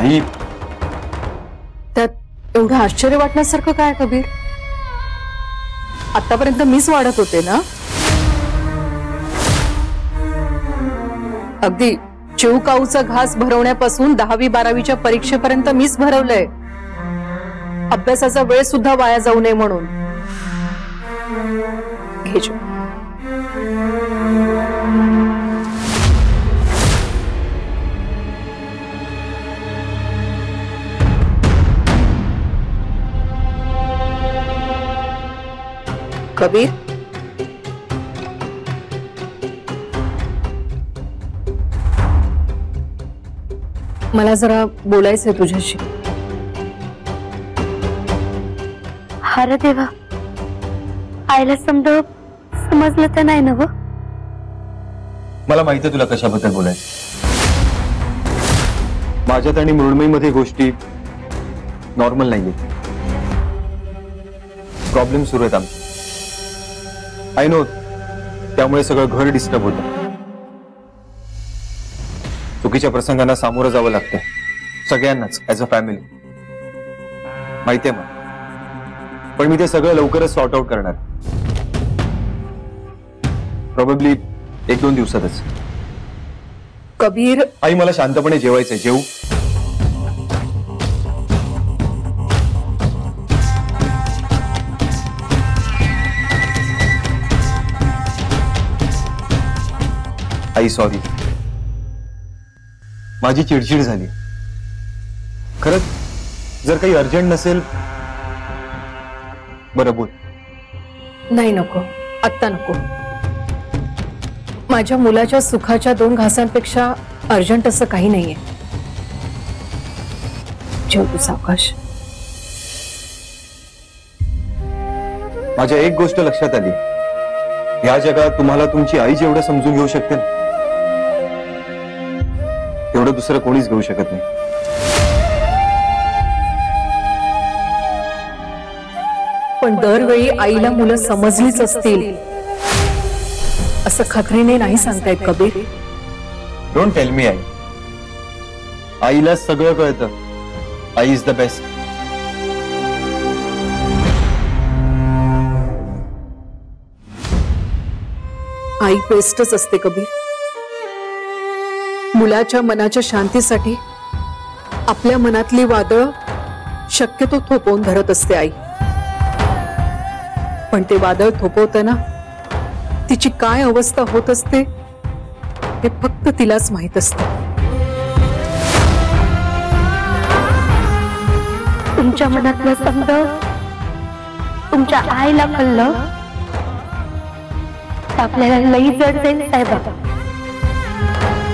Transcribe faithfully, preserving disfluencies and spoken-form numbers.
आई, त्यात एवढं आश्चर्य वाटण्यासारखं काय कबीर? आतापर्यंत मीच वाढत होते ना? अगदी चिवकाऊचा घास भरवण्यापासून दहावी बारावीच्या परीक्षेपर्यंत मीच भरवलंय, अभ्यासाचा वेळ सुद्धा वाया जाऊ नये म्हणून. घे जो. कबीर, मला जरा बोलायचंय तुझ्याशी. अरे देवा, आईला समजा समजलं तर नाही ना व? मला माहिती आहे तुला कशाबद्दल बोलायचं. माझ्यात आणि मृण्मयीमध्ये गोष्टी नॉर्मल नाहीये. प्रॉब्लेम सुरू आहेत आमचे. आय नो, त्यामुळे सगळं घर डिस्टर्ब होतं. चुकीच्या प्रसंगांना सामोरं जावं लागतं सगळ्यांनाच, ऍज अ फॅमिली. माहितीये मला, पण मी ते सगळं लवकरच सॉर्ट आउट करणार. प्रोबेबली एक दोन दिवसातच. कबीर, आई मला शांतपणे जेवायचंय. जेवू? आई सॉरी, माझी चिडचिड झाली. खरंच जर काही अर्जंट नसेल. बरं बोल. नाही नको, आत्ता नको. माझ्या मुलाच्या सुखाच्या दोन घासांपेक्षा अर्जंट असं काही नाहीये. जेव तू सावकाश. माझ्या एक गोष्ट लक्षात आली. या जगात तुम्हाला तुमची आई जेवढं समजून घेऊ शकते ना, तेवढं दुसरं कोणीच घेऊ शकत नाही. पण दरवेळी आईला मुलं समजलीच असतील असं खात्रीने नाही सांगतायत कबीर. डोंट टेल मी आई. आईला सगळं कळतं. आई इज द बेस्ट. आई बेस्टच असते कबीर. मुलाच्या मनाच्या शांतीसाठी आपल्या मनातली वादळ शक्यतो थोपवून धरत असते आई. पण ते वादळ थोपवताना तिची काय अवस्था होत असते हे फक्त तिलाच माहित असतं. तुमच्या मनातलं समजा तुमच्या आईला कळलं तर आपल्याला लई जड जाईल साहेबा.